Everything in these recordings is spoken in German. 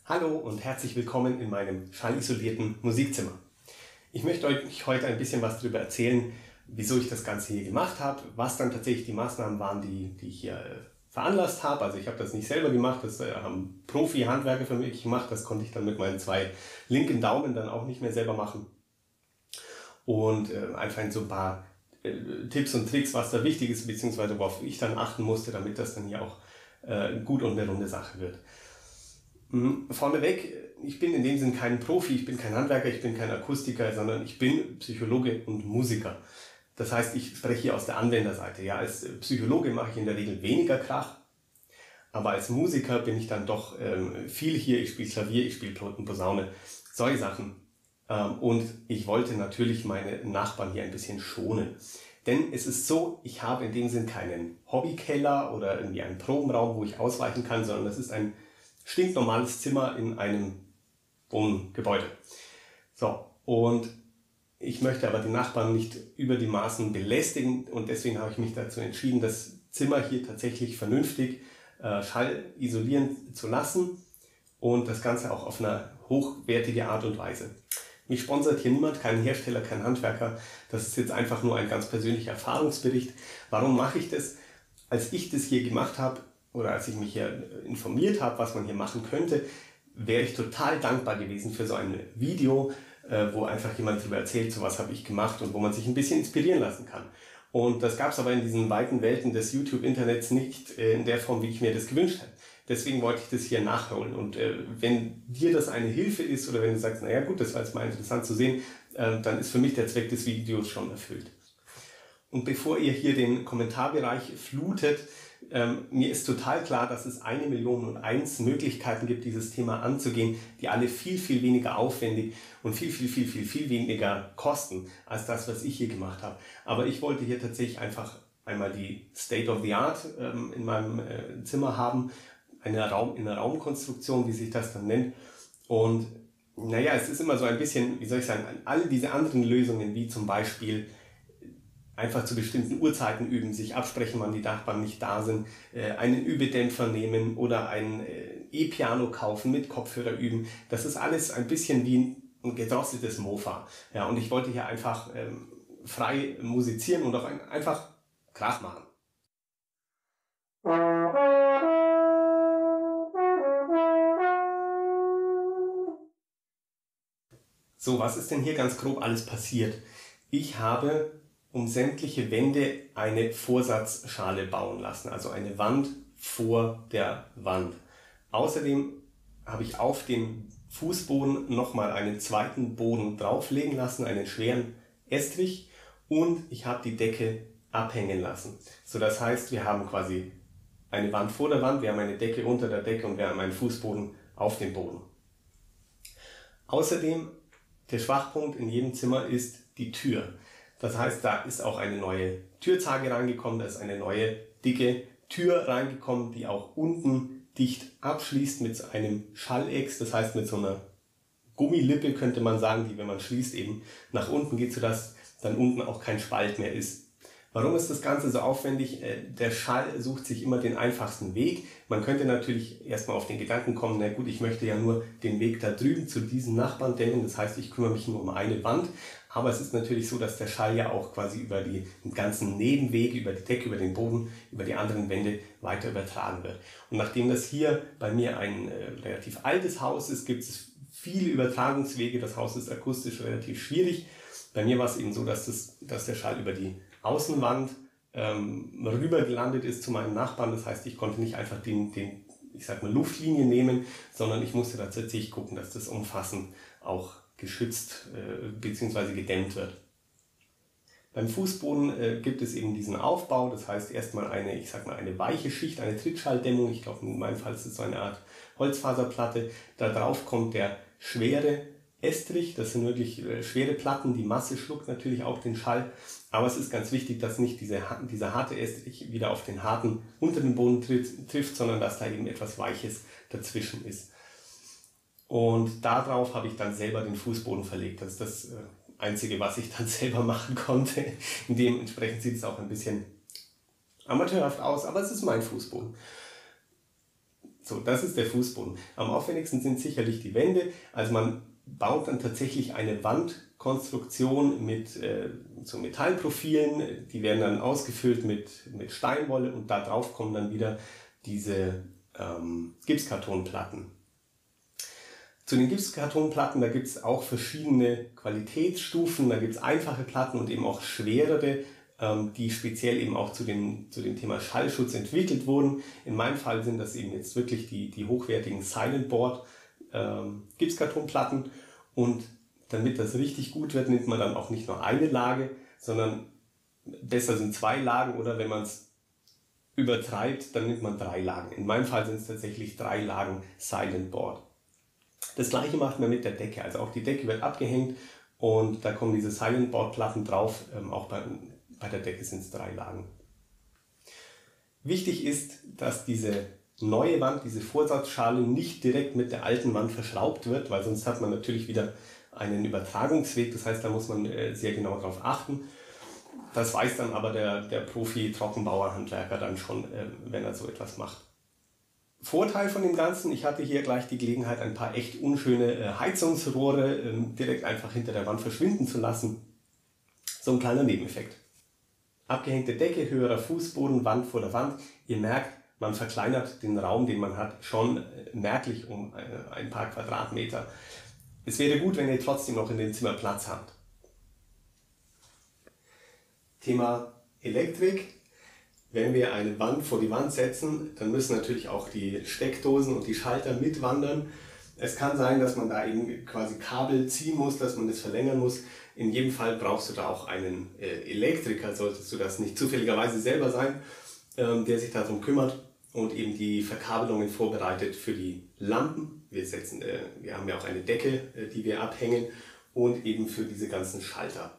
Hallo und herzlich willkommen in meinem schallisolierten Musikzimmer. Ich möchte euch heute ein bisschen was darüber erzählen, wieso ich das Ganze hier gemacht habe, was dann tatsächlich die Maßnahmen waren, die ich hier veranlasst habe. Also ich habe das nicht selber gemacht, das haben Profi-Handwerker für mich gemacht, das konnte ich dann mit meinen zwei linken Daumen dann auch nicht mehr selber machen. Und einfach in so ein paar Tipps und Tricks, was da wichtig ist, beziehungsweise worauf ich dann achten musste, damit das dann hier auch gut und eine runde Sache wird. Vorneweg, ich bin in dem Sinn kein Profi, ich bin kein Handwerker, ich bin kein Akustiker, sondern ich bin Psychologe und Musiker. Das heißt, ich spreche hier aus der Anwenderseite. Ja, als Psychologe mache ich in der Regel weniger Krach, aber als Musiker bin ich dann doch viel hier. Ich spiele Klavier, ich spiele Posaune, solche Sachen. Und ich wollte natürlich meine Nachbarn hier ein bisschen schonen. Denn es ist so, ich habe in dem Sinn keinen Hobbykeller oder irgendwie einen Probenraum, wo ich ausweichen kann, sondern das ist ein stinknormales Zimmer in einem Wohngebäude. So, und ich möchte aber die Nachbarn nicht über die Maßen belästigen und deswegen habe ich mich dazu entschieden, das Zimmer hier tatsächlich vernünftig schallisolieren zu lassen und das Ganze auch auf eine hochwertige Art und Weise. Mich sponsert hier niemand, kein Hersteller, kein Handwerker. Das ist jetzt einfach nur ein ganz persönlicher Erfahrungsbericht. Warum mache ich das? Als ich das hier gemacht habe, oder als ich mich hier informiert habe, was man hier machen könnte, wäre ich total dankbar gewesen für so ein Video, wo einfach jemand darüber erzählt, so was habe ich gemacht und wo man sich ein bisschen inspirieren lassen kann. Und das gab es aber in diesen weiten Welten des YouTube-Internets nicht in der Form, wie ich mir das gewünscht hätte. Deswegen wollte ich das hier nachholen. Und wenn dir das eine Hilfe ist oder wenn du sagst, naja gut, das war jetzt mal interessant zu sehen, dann ist für mich der Zweck des Videos schon erfüllt. Und bevor ihr hier den Kommentarbereich flutet, mir ist total klar, dass es 1.000.001 Möglichkeiten gibt, dieses Thema anzugehen, die alle viel, viel weniger aufwendig und viel weniger kosten als das, was ich hier gemacht habe. Aber ich wollte hier tatsächlich einfach einmal die State of the Art in meinem Zimmer haben, in einer Raumkonstruktion, wie sich das dann nennt. Und naja, es ist immer so ein bisschen, wie soll ich sagen, alle diese anderen Lösungen, wie zum Beispiel einfach zu bestimmten Uhrzeiten üben, sich absprechen, wann die Nachbarn nicht da sind, einen Übedämpfer nehmen oder ein E-Piano kaufen, mit Kopfhörer üben. Das ist alles ein bisschen wie ein gedrosseltes Mofa. Ja, und ich wollte hier einfach frei musizieren und auch einfach Krach machen. So, was ist denn hier ganz grob alles passiert? Ich habe um sämtliche Wände eine Vorsatzschale bauen lassen, also eine Wand vor der Wand. Außerdem habe ich auf den Fußboden nochmal einen zweiten Boden drauflegen lassen, einen schweren Estrich, und ich habe die Decke abhängen lassen. So, das heißt, wir haben quasi eine Wand vor der Wand, wir haben eine Decke unter der Decke und wir haben einen Fußboden auf dem Boden. Außerdem, der Schwachpunkt in jedem Zimmer ist die Tür. Das heißt, da ist auch eine neue Türzage reingekommen, da ist eine neue dicke Tür reingekommen, die auch unten dicht abschließt mit einem Schallex, das heißt mit so einer Gummilippe könnte man sagen, die, wenn man schließt, eben nach unten geht, sodass dann unten auch kein Spalt mehr ist. Warum ist das Ganze so aufwendig? Der Schall sucht sich immer den einfachsten Weg. Man könnte natürlich erstmal auf den Gedanken kommen, na gut, ich möchte ja nur den Weg da drüben zu diesen Nachbarn dämmen, das heißt, ich kümmere mich nur um eine Wand. Aber es ist natürlich so, dass der Schall ja auch quasi über die ganzen Nebenwege, über die Decke, über den Boden, über die anderen Wände weiter übertragen wird. Und nachdem das hier bei mir ein relativ altes Haus ist, gibt es viele Übertragungswege. Das Haus ist akustisch relativ schwierig. Bei mir war es eben so, dass der Schall über die Außenwand rüber gelandet ist zu meinen Nachbarn. Das heißt, ich konnte nicht einfach ich sag mal, Luftlinie nehmen, sondern ich musste tatsächlich gucken, dass das umfassend auch geschützt bzw. gedämmt wird. Beim Fußboden gibt es eben diesen Aufbau, das heißt erstmal eine weiche Schicht, eine Trittschalldämmung. Ich glaube, in meinem Fall ist es so eine Art Holzfaserplatte. Da drauf kommt der schwere Estrich, das sind wirklich schwere Platten, die Masse schluckt natürlich auch den Schall, aber es ist ganz wichtig, dass nicht dieser harte Estrich wieder auf den harten unter den Boden trifft, sondern dass da eben etwas Weiches dazwischen ist. Und darauf habe ich dann selber den Fußboden verlegt. Das ist das Einzige, was ich dann selber machen konnte. Dementsprechend sieht es auch ein bisschen amateurhaft aus, aber es ist mein Fußboden. So, das ist der Fußboden. Am aufwendigsten sind sicherlich die Wände. Also man baut dann tatsächlich eine Wandkonstruktion mit so Metallprofilen. Die werden dann ausgefüllt mit Steinwolle und da drauf kommen dann wieder diese Gipskartonplatten. Zu den Gipskartonplatten, da gibt es auch verschiedene Qualitätsstufen. Da gibt es einfache Platten und eben auch schwerere, die speziell eben auch zu dem Thema Schallschutz entwickelt wurden. In meinem Fall sind das eben jetzt wirklich die hochwertigen Silent Board Gipskartonplatten. Und damit das richtig gut wird, nimmt man dann auch nicht nur eine Lage, sondern besser sind 2 Lagen, oder wenn man es übertreibt, dann nimmt man 3 Lagen. In meinem Fall sind es tatsächlich 3 Lagen Silent Board. Das gleiche macht man mit der Decke. Also auch die Decke wird abgehängt und da kommen diese Silent Board Platten drauf. Auch bei der Decke sind es 3 Lagen. Wichtig ist, dass diese neue Wand, diese Vorsatzschale, nicht direkt mit der alten Wand verschraubt wird, weil sonst hat man natürlich wieder einen Übertragungsweg. Das heißt, da muss man sehr genau darauf achten. Das weiß dann aber der Profi-Trockenbauer-Handwerker dann schon, wenn er so etwas macht. Vorteil von dem Ganzen, ich hatte hier gleich die Gelegenheit, ein paar echt unschöne Heizungsrohre direkt einfach hinter der Wand verschwinden zu lassen. So ein kleiner Nebeneffekt. Abgehängte Decke, höherer Fußboden, Wand vor der Wand. Ihr merkt, man verkleinert den Raum, den man hat, schon merklich um ein paar Quadratmeter. Es wäre gut, wenn ihr trotzdem noch in dem Zimmer Platz habt. Thema Elektrik. Wenn wir eine Wand vor die Wand setzen, dann müssen natürlich auch die Steckdosen und die Schalter mitwandern. Es kann sein, dass man da eben quasi Kabel ziehen muss, dass man das verlängern muss. In jedem Fall brauchst du da auch einen Elektriker, solltest du das nicht zufälligerweise selber sein, der sich darum kümmert und eben die Verkabelungen vorbereitet für die Lampen. Wir haben ja auch eine Decke, die wir abhängen, und eben für diese ganzen Schalter.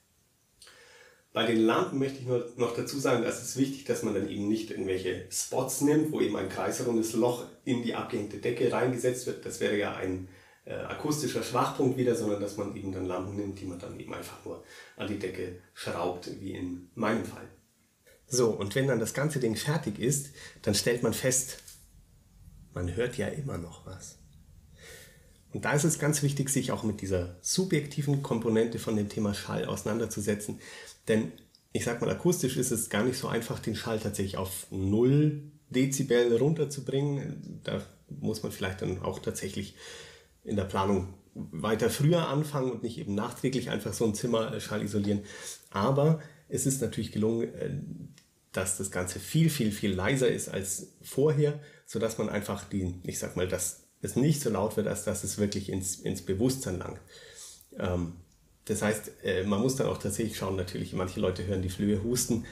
Bei den Lampen möchte ich nur noch dazu sagen, dass es wichtig, dass man dann eben nicht irgendwelche Spots nimmt, wo eben ein kreisrundes Loch in die abgehängte Decke reingesetzt wird. Das wäre ja ein akustischer Schwachpunkt wieder, sondern dass man eben dann Lampen nimmt, die man dann eben einfach nur an die Decke schraubt, wie in meinem Fall. So, und wenn dann das ganze Ding fertig ist, dann stellt man fest, man hört ja immer noch was. Und da ist es ganz wichtig, sich auch mit dieser subjektiven Komponente von dem Thema Schall auseinanderzusetzen. Denn ich sag mal, akustisch ist es gar nicht so einfach, den Schall tatsächlich auf 0 Dezibel runterzubringen. Da muss man vielleicht dann auch tatsächlich in der Planung weiter früher anfangen und nicht eben nachträglich einfach so ein Zimmer Schall isolieren. Aber es ist natürlich gelungen, dass das Ganze viel, viel, viel leiser ist als vorher, sodass man einfach dass es nicht so laut wird, als dass es wirklich ins Bewusstsein langt. Das heißt, man muss dann auch tatsächlich schauen, natürlich, manche Leute hören die Flöhe husten,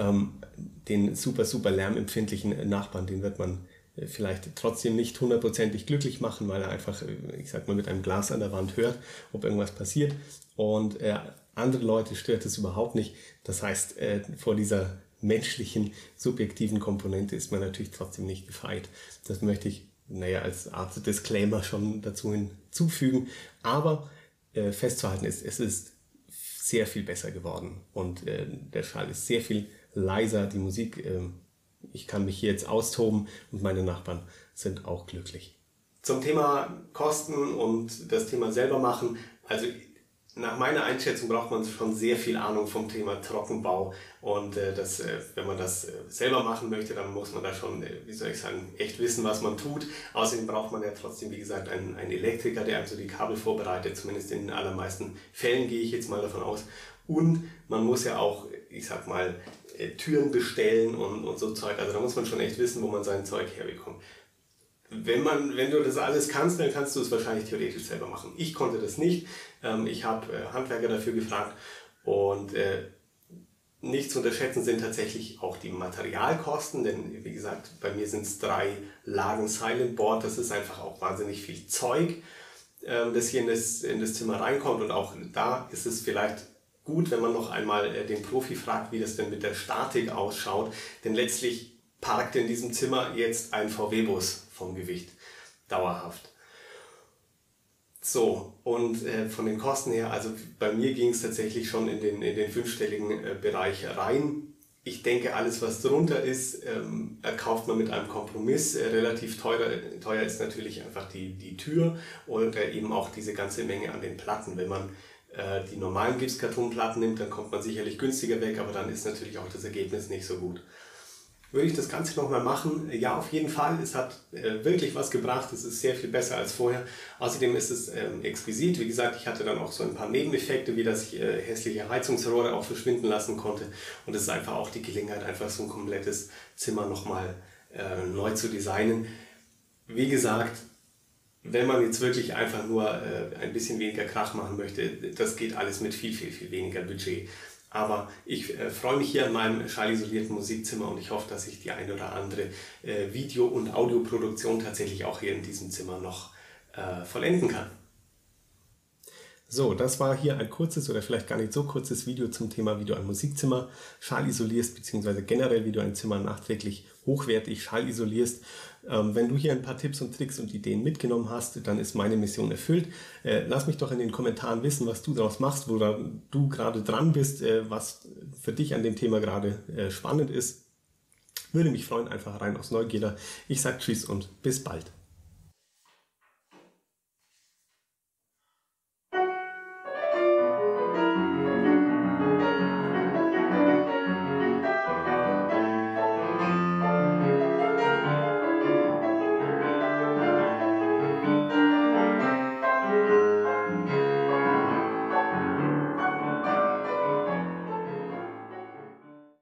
den super, super lärmempfindlichen Nachbarn, den wird man vielleicht trotzdem nicht hundertprozentig glücklich machen, weil er einfach, mit einem Glas an der Wand hört, ob irgendwas passiert. Und andere Leute stört es überhaupt nicht. Das heißt, vor dieser menschlichen, subjektiven Komponente ist man natürlich trotzdem nicht gefeit. Das möchte ich als Art Disclaimer schon dazu hinzufügen. Aber festzuhalten ist, es ist sehr viel besser geworden und der Schall ist sehr viel leiser. Die Musik, ich kann mich hier jetzt austoben und meine Nachbarn sind auch glücklich. Zum Thema Kosten und das Thema selber machen. Also nach meiner Einschätzung braucht man schon sehr viel Ahnung vom Thema Trockenbau und wenn man das selber machen möchte, dann muss man da schon, echt wissen, was man tut. Außerdem braucht man ja trotzdem, wie gesagt, einen Elektriker, der also die Kabel vorbereitet, zumindest in den allermeisten Fällen gehe ich jetzt mal davon aus. Und man muss ja auch, Türen bestellen und so Zeug. Also da muss man schon echt wissen, wo man sein Zeug herbekommt. Wenn du das alles kannst, dann kannst du es wahrscheinlich theoretisch selber machen. Ich konnte das nicht. Ich habe Handwerker dafür gefragt und nicht zu unterschätzen sind tatsächlich auch die Materialkosten, denn wie gesagt, bei mir sind es 3 Lagen Silent Board. Das ist einfach auch wahnsinnig viel Zeug, das hier in das Zimmer reinkommt, und auch da ist es vielleicht gut, wenn man noch einmal den Profi fragt, wie das denn mit der Statik ausschaut, denn letztlich parkt in diesem Zimmer jetzt ein VW-Bus vom Gewicht dauerhaft. So, und von den Kosten her, also bei mir ging es tatsächlich schon in den 5-stelligen Bereich rein. Ich denke, alles, was drunter ist, kauft man mit einem Kompromiss. Relativ teuer ist natürlich einfach die Tür und eben auch diese ganze Menge an den Platten. Wenn man die normalen Gipskartonplatten nimmt, dann kommt man sicherlich günstiger weg, aber dann ist natürlich auch das Ergebnis nicht so gut. Würde ich das Ganze nochmal machen? Ja, auf jeden Fall. Es hat wirklich was gebracht. Es ist sehr viel besser als vorher. Außerdem ist es exquisit. Wie gesagt, ich hatte dann auch so ein paar Nebeneffekte, wie dass ich hässliche Heizungsrohre auch verschwinden lassen konnte. Und es ist einfach auch die Gelegenheit, einfach so ein komplettes Zimmer nochmal neu zu designen. Wie gesagt, wenn man jetzt wirklich einfach nur ein bisschen weniger Krach machen möchte, das geht alles mit viel, viel, viel weniger Budget. Aber ich freue mich hier an meinem schallisolierten Musikzimmer und ich hoffe, dass ich die eine oder andere Video- und Audioproduktion tatsächlich auch hier in diesem Zimmer noch vollenden kann. So, das war hier ein kurzes oder vielleicht gar nicht so kurzes Video zum Thema, wie du ein Musikzimmer schallisolierst, beziehungsweise generell, wie du ein Zimmer nachträglich hochwertig schallisolierst. Wenn du hier ein paar Tipps und Tricks und Ideen mitgenommen hast, dann ist meine Mission erfüllt. Lass mich doch in den Kommentaren wissen, was du daraus machst, wo du gerade dran bist, was für dich an dem Thema gerade spannend ist. Würde mich freuen, einfach rein aus Neugierde. Ich sage Tschüss und bis bald.